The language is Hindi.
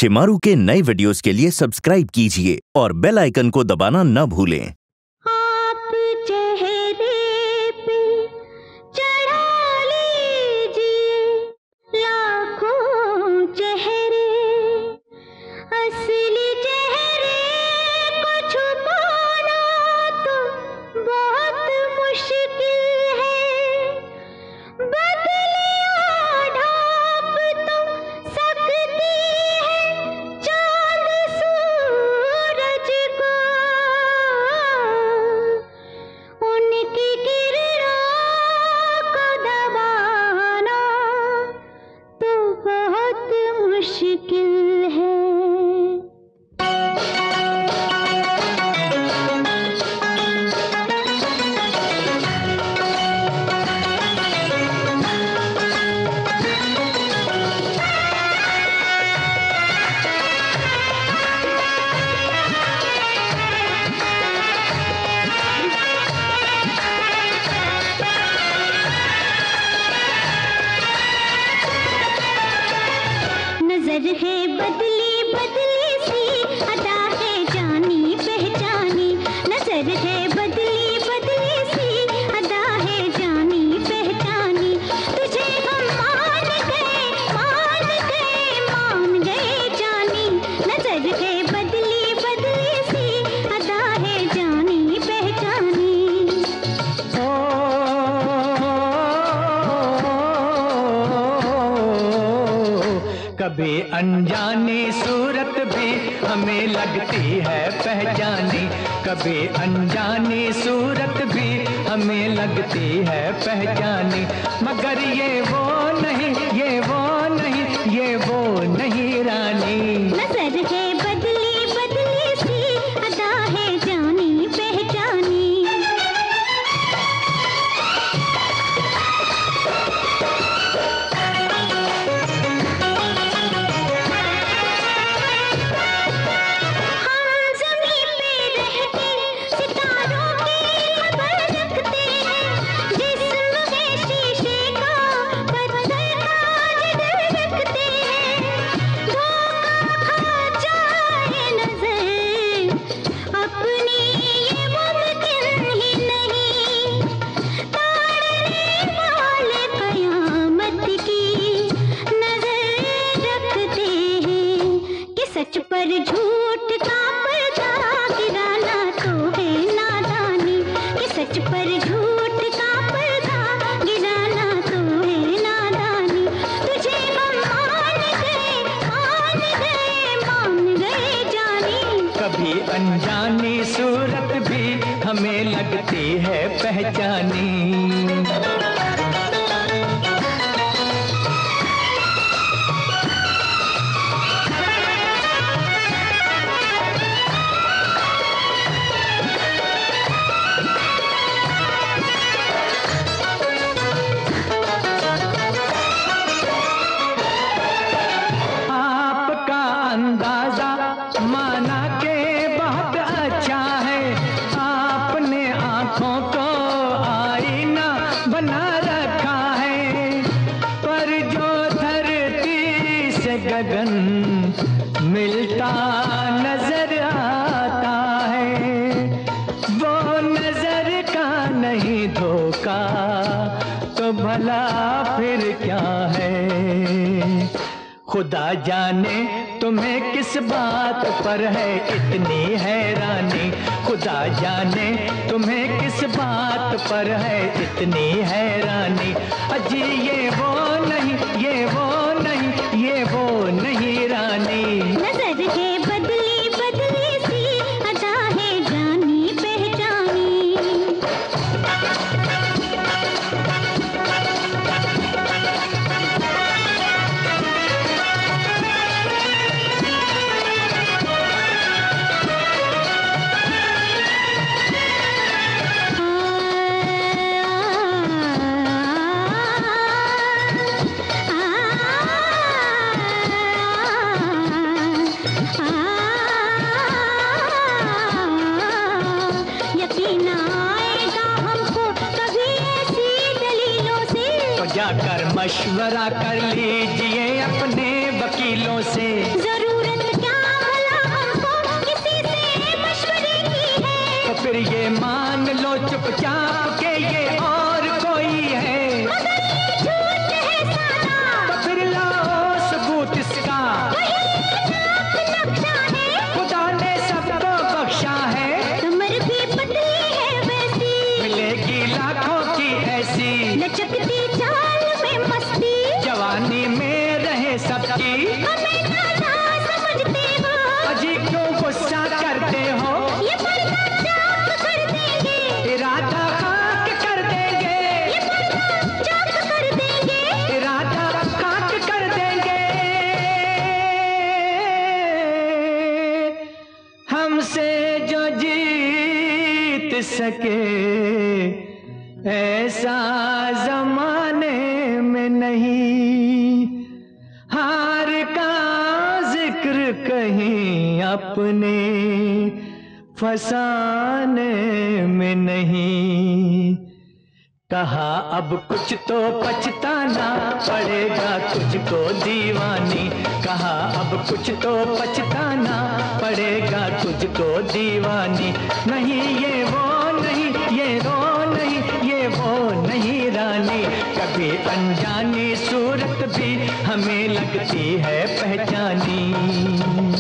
शिमारू के नए वीडियोस के लिए सब्सक्राइब कीजिए और बेल आइकन को दबाना न भूलें। आप चेहरे पे चढ़ा लीजिए लाखों चेहरे, असली चेहरे को छुपाना तो बहुत मुश्किल है। बदलिया ढाप तो सकती है चांद सूरज को, उनकी किरणों को दबाना तो बहुत मुश्किल है। नजर है बदली बदली सी, अदा है जानी पहचानी। नजर है बदली बदली सी, अदा है जानी पहचानी। तुझे हम मान गए मान गए मान गए जानी। नजर है बदली बदली सी, अदा है जानी पहचानी। कभी अनजानी सूरत भी हमें लगती है पहचानी। कभी अनजानी सूरत भी हमें लगती है पहचानी। मगर ये वो नहीं ये वो नहीं ये वो नहीं रानी। नजर है बदली बदली सी, अदा है जानी पहचानी। सच पर झूठ का पर्दा गिराना तो है नादानी। कि सच पर झूठ का पर्दा गिराना तो है नादानी। तुझे हम मान गए मान गए जानी। कभी अनजानी सूरत भी हमें लगती है पहचानी। अंदाजा माना के बहुत अच्छा है। आपने आंखों को आईना बना रखा है। पर जो धरती से गगन मिलता नजर आता है, वो नजर का नहीं धोखा तो भला फिर क्या है। खुदा जाने तुम्हें किस बात पर है इतनी हैरानी। खुदा जाने तुम्हें किस बात पर है इतनी हैरानी। अजी ये वो नहीं ये वो नहीं ये वो नहीं रानी। नजर है बदली बदली सी, अदा है जानी पहचानी। जाकर मशवरा कर लीजिए अपने वकीलों से। जरूरत जीत सके ऐसा जमाने में नहीं। हार का जिक्र कहीं अपने फसाने में नहीं। कहा अब कुछ तो पछताना पड़ेगा तुझको दीवानी। कहा अब कुछ तो पछताना पड़ेगा तुझको दीवानी। नहीं ये वो नहीं, ये वो नहीं, ये वो नहीं रानी। कभी अनजानी सूरत भी हमें लगती है पहचानी।